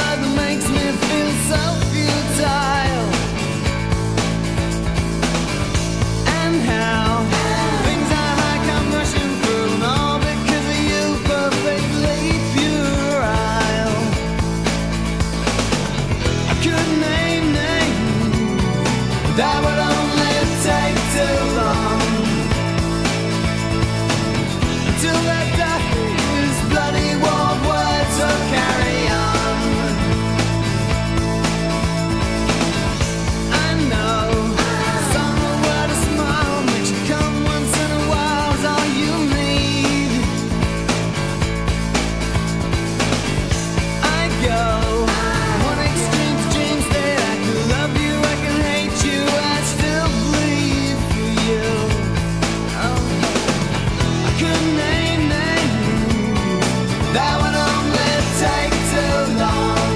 word that makes me feel so futile. And how things I high come rushing through, and all because of you, perfectly puerile. I could name names, that would only take too long. Until that dies, bloody war words will carry on. I know some word, a smile makes you come once in a while is all you need. I go one extreme to dream state. I can love you, I can hate you, I still bleed for you. Oh, I could name names, that would only take too long.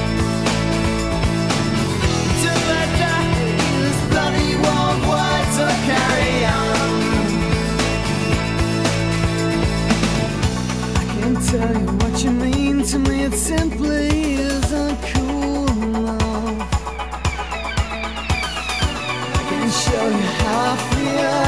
Till that dies, bloody war words will carry on. I can't tell you what you mean to me, it simply isn't cool enough. I can show you how I feel.